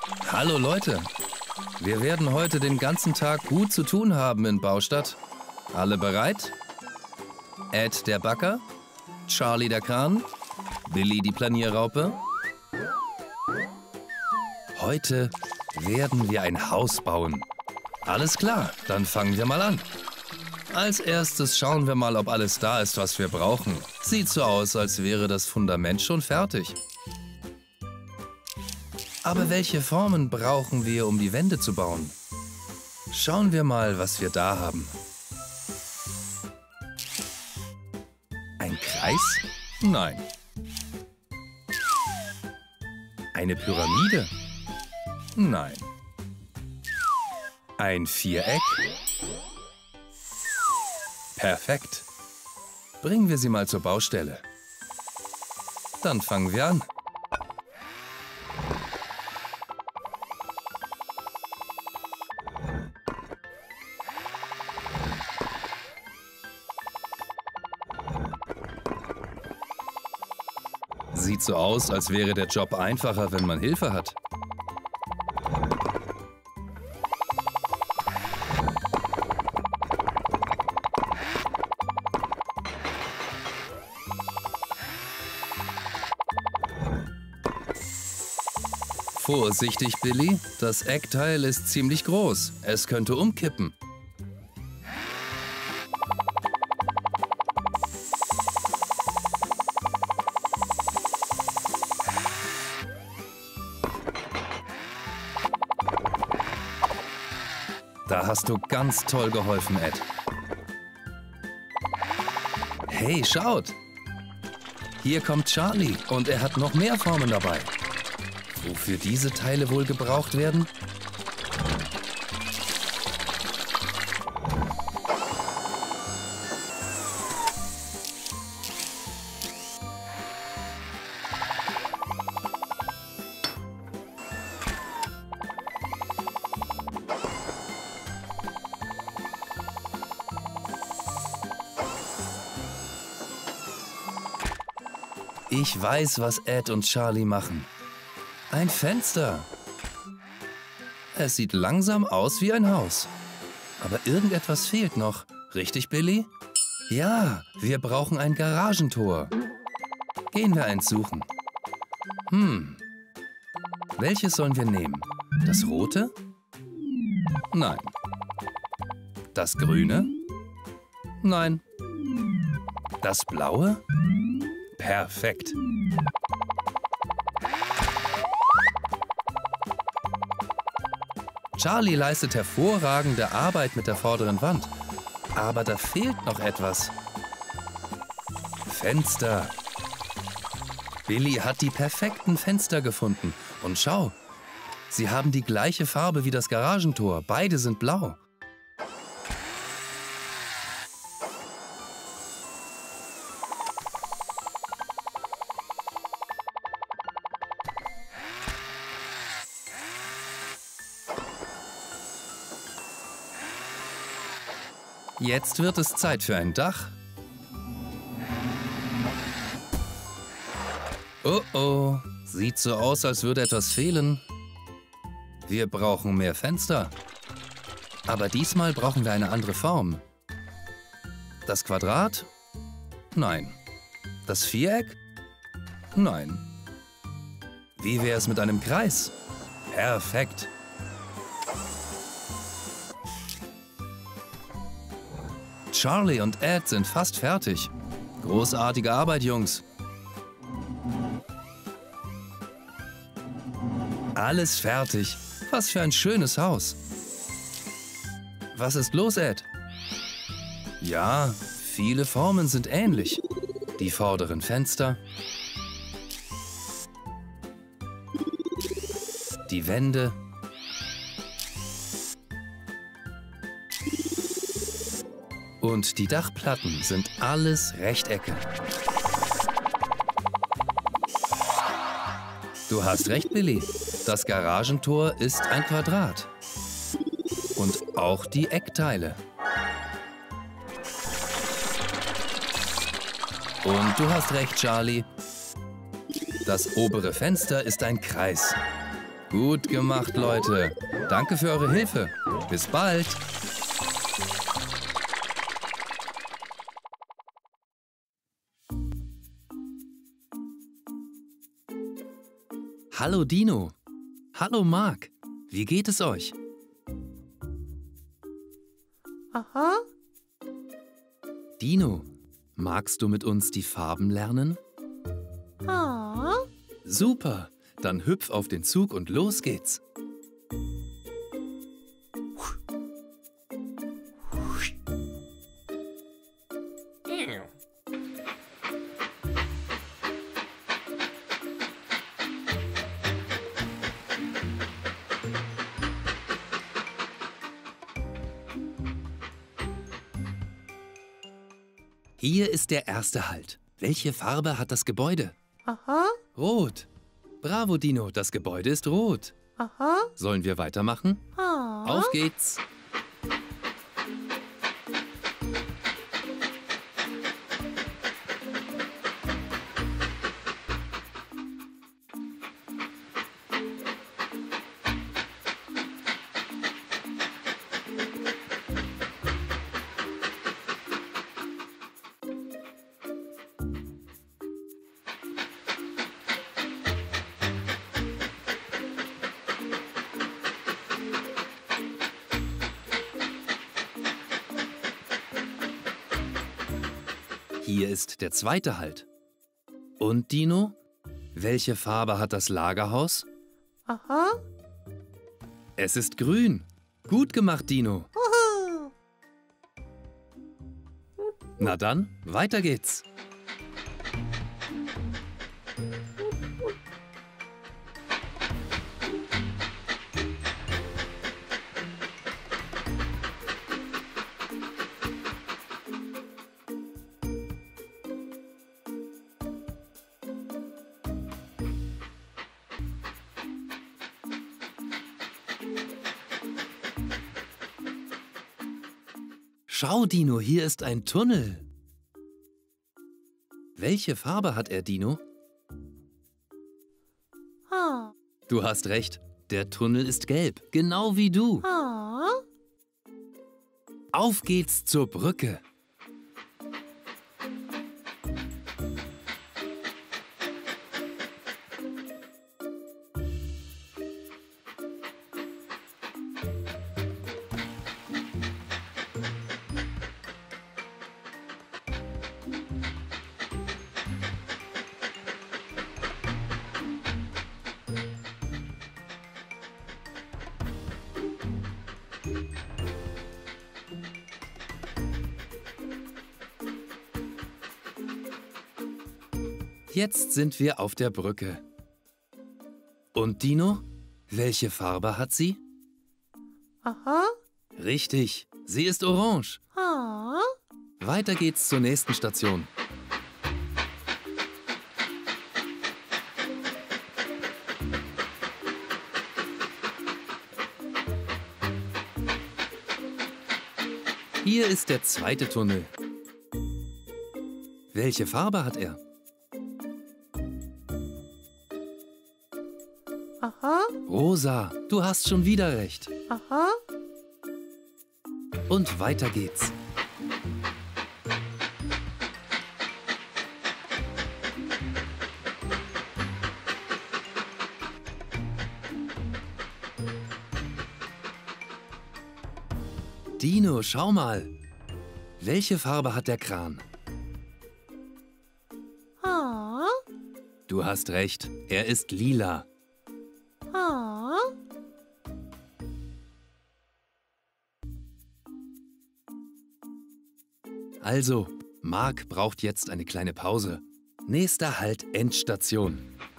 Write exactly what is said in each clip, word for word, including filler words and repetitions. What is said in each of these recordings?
Hallo Leute, wir werden heute den ganzen Tag gut zu tun haben in Baustadt. Alle bereit? Ed der Bagger, Charlie der Kran, Billy die Planierraupe. Heute werden wir ein Haus bauen. Alles klar, dann fangen wir mal an. Als erstes schauen wir mal, ob alles da ist, was wir brauchen. Sieht so aus, als wäre das Fundament schon fertig. Aber welche Formen brauchen wir, um die Wände zu bauen? Schauen wir mal, was wir da haben. Ein Kreis? Nein. Eine Pyramide? Nein. Ein Viereck? Perfekt. Bringen wir sie mal zur Baustelle. Dann fangen wir an. Sieht so aus, als wäre der Job einfacher, wenn man Hilfe hat. Vorsichtig, Billy. Das Eckteil ist ziemlich groß. Es könnte umkippen. Da hast du ganz toll geholfen, Ed. Hey, schaut! Hier kommt Charlie und er hat noch mehr Formen dabei. Wofür diese Teile wohl gebraucht werden? Ich weiß, was Ed und Charlie machen. Ein Fenster. Es sieht langsam aus wie ein Haus. Aber irgendetwas fehlt noch. Richtig, Billy? Ja, wir brauchen ein Garagentor. Gehen wir eins suchen. Hm. Welches sollen wir nehmen? Das rote? Nein. Das grüne? Nein. Das blaue? Perfekt. Charlie leistet hervorragende Arbeit mit der vorderen Wand. Aber da fehlt noch etwas. Fenster. Billy hat die perfekten Fenster gefunden. Und schau, sie haben die gleiche Farbe wie das Garagentor. Beide sind blau. Jetzt wird es Zeit für ein Dach. Oh oh, sieht so aus, als würde etwas fehlen. Wir brauchen mehr Fenster. Aber diesmal brauchen wir eine andere Form. Das Quadrat? Nein. Das Viereck? Nein. Wie wäre es mit einem Kreis? Perfekt. Charlie und Ed sind fast fertig. Großartige Arbeit, Jungs. Alles fertig. Was für ein schönes Haus. Was ist los, Ed? Ja, viele Formen sind ähnlich. Die vorderen Fenster. Die Wände. Und die Dachplatten sind alles Rechtecke. Du hast recht, Billy. Das Garagentor ist ein Quadrat. Und auch die Eckteile. Und du hast recht, Charlie. Das obere Fenster ist ein Kreis. Gut gemacht, Leute. Danke für eure Hilfe. Bis bald. Hallo Dino. Hallo Mark. Wie geht es euch? Aha. Dino, magst du mit uns die Farben lernen? Ah. Super. Dann hüpf auf den Zug und los geht's. Hier ist der erste Halt. Welche Farbe hat das Gebäude? Aha. Rot. Bravo, Dino, das Gebäude ist rot. Aha. Sollen wir weitermachen? Ah. Auf geht's. Hier ist der zweite Halt. Und Dino, welche Farbe hat das Lagerhaus? Aha. Es ist grün. Gut gemacht, Dino. Wuhu. Na dann, weiter geht's. Schau, Dino, hier ist ein Tunnel. Welche Farbe hat er, Dino? Ah. Du hast recht, der Tunnel ist gelb, genau wie du. Ah. Auf geht's zur Brücke. Jetzt sind wir auf der Brücke. Und Dino, welche Farbe hat sie? Aha. Richtig, sie ist orange. Ah. Weiter geht's zur nächsten Station. Hier ist der zweite Tunnel. Welche Farbe hat er? Aha. Rosa, du hast schon wieder recht. Aha. Und weiter geht's. Dino, schau mal. Welche Farbe hat der Kran? Ah. Du hast recht, er ist lila. Ah. Also, Mark braucht jetzt eine kleine Pause. Nächster Halt Endstation.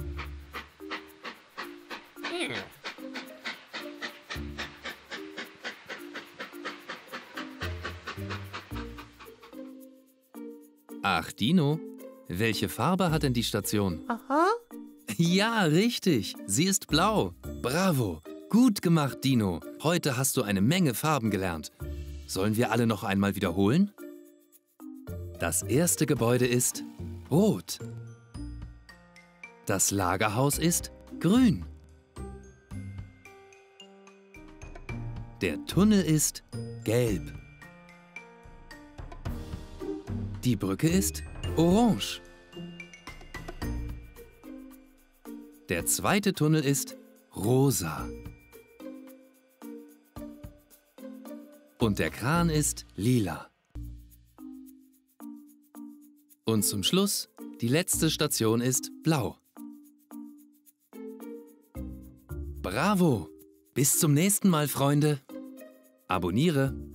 Ach, Dino, welche Farbe hat denn die Station? Aha. Ja, richtig. Sie ist blau. Bravo. Gut gemacht, Dino. Heute hast du eine Menge Farben gelernt. Sollen wir alle noch einmal wiederholen? Das erste Gebäude ist rot. Das Lagerhaus ist grün. Der Tunnel ist gelb. Die Brücke ist orange. Der zweite Tunnel ist rosa. Und der Kran ist lila. Und zum Schluss, die letzte Station ist blau. Bravo! Bis zum nächsten Mal, Freunde. Abonniere